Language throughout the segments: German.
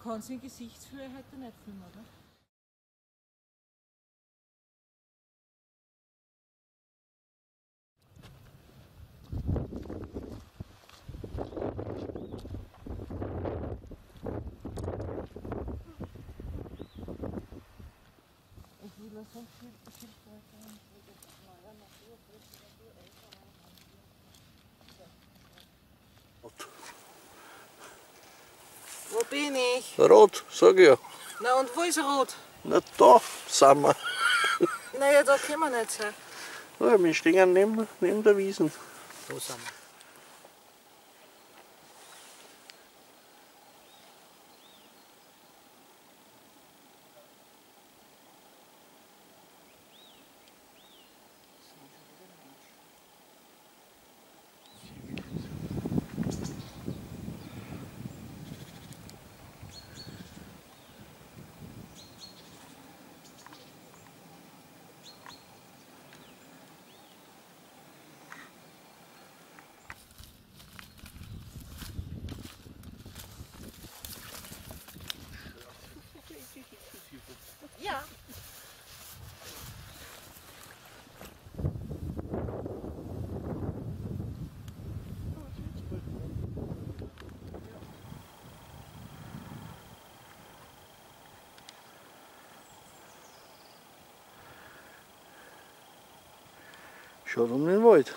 kann es in Gesichtshöhe heute nicht filmen, oder? Ich will das so viel Wo bin ich? Rot, sag ich ja. Na und wo ist rot? Na da sind wir. Naja, da können wir nicht sein. Ja, wir stehen neben der Wiesen. So sind wir. Ja. Schaut um den Wald.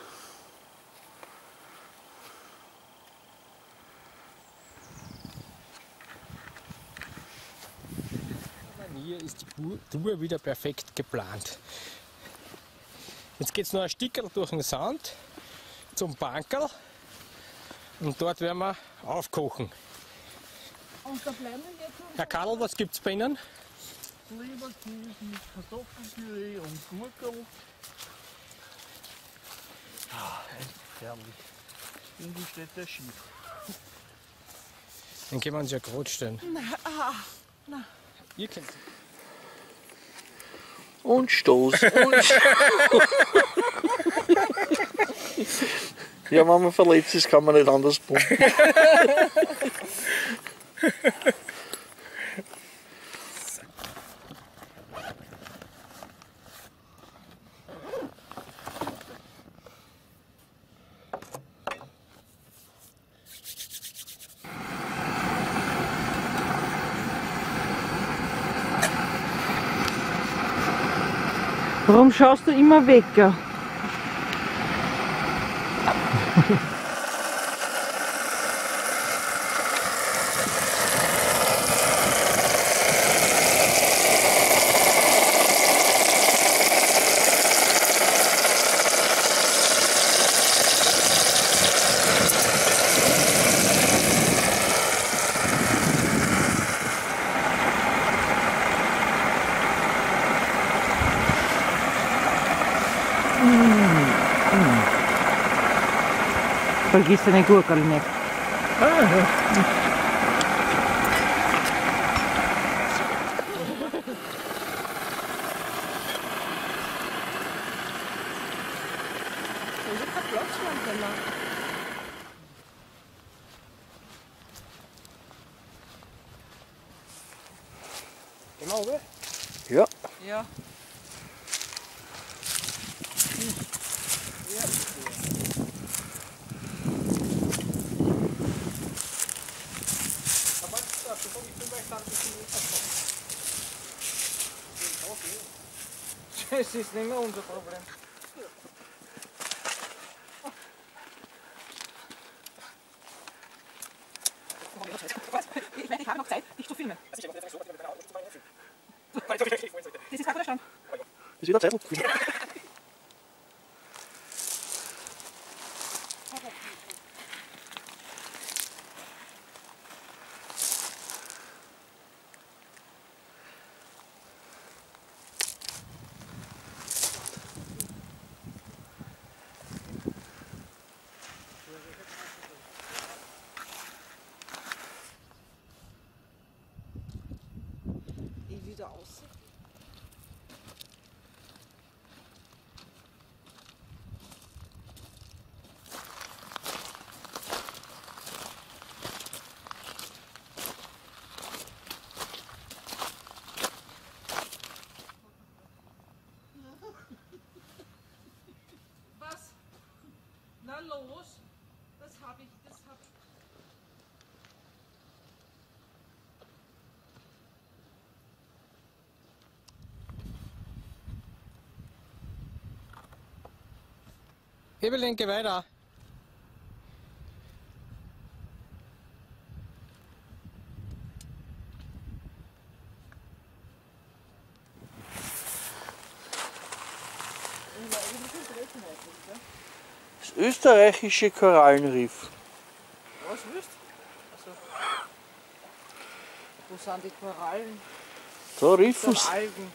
Hier ist die Tour wieder perfekt geplant. Jetzt geht es noch ein Stückchen durch den Sand zum Bankerl und dort werden wir aufkochen. Und da bleiben wir jetzt noch. Herr Karl, was gibt es bei Ihnen? Leberkäse mit Kartoffelpüree und Gurken. Herrlich. Irgendwie steht der schief. Den können wir uns ja gerade stellen. Na. Ihr kennt Und Stoß. Ja, wenn man verletzt ist, kann man nicht anders pumpen. Warum schaust du immer weg? Ja? Vergiss deine Gurkel nicht. Genau, oder? Ja. Ja. Das ist nicht mehr unser Problem. Ich habe noch Zeit, dich zu filmen. Das ist gerade der Stand. Ist wieder Zettel. Ich wieder aus. Evelyn, geh weiter. Das österreichische Korallenriff. Was willst du? Also, wo sind die Korallen? Da riffen Die sie. Algen.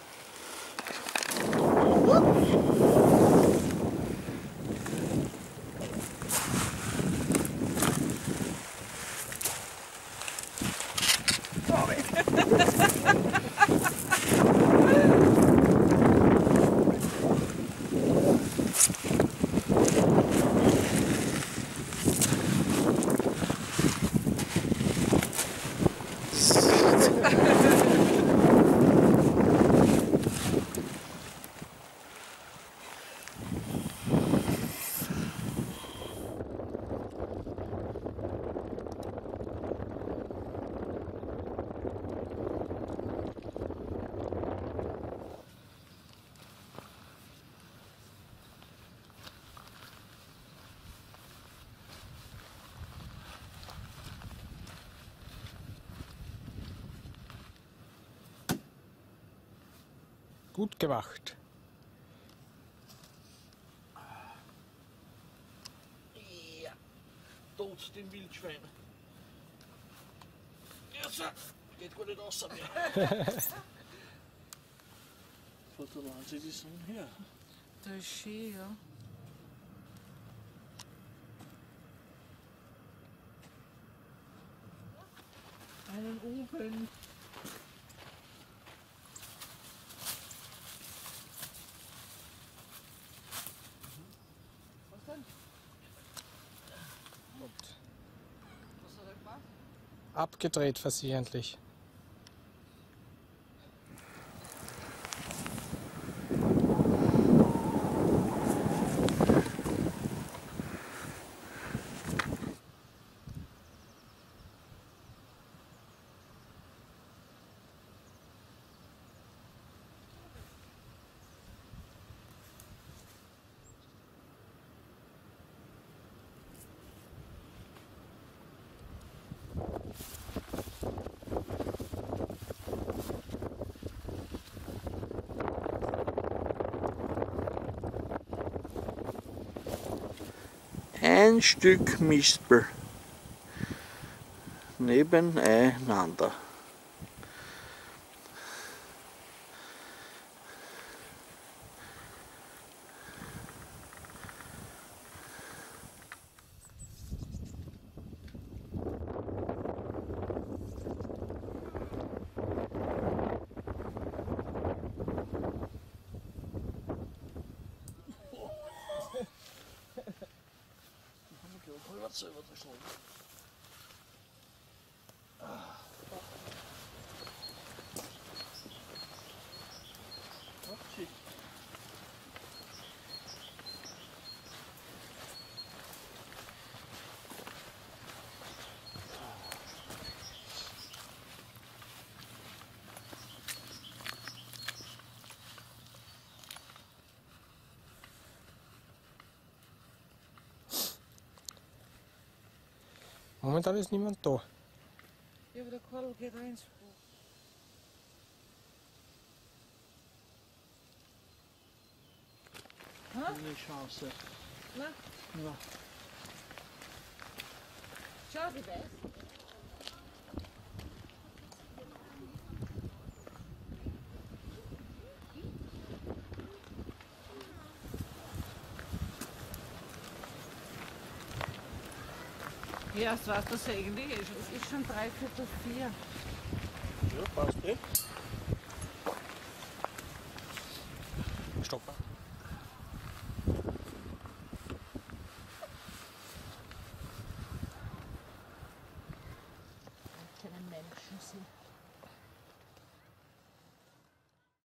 Gut gemacht. Ja, tot dem Wildschwein. Jetzt geht gar nicht raus mehr. Wo laden sie die Sonne her? Das ist schön, ja. Einen Ofen. Was denn? Was hat er gemacht? Abgedreht versehentlich. Ein Stück Mispel nebeneinander. Selber geschlagen. Momentan ist niemand da. Ja, aber der Karl geht rein ins Buch. Keine Chance. Na, Ja. schau, die weiß. Ja, das weißt du, das eigentlich ist. Es ist schon 3/4. Ja, passt eh. Stoppen. Keine Menschen sind.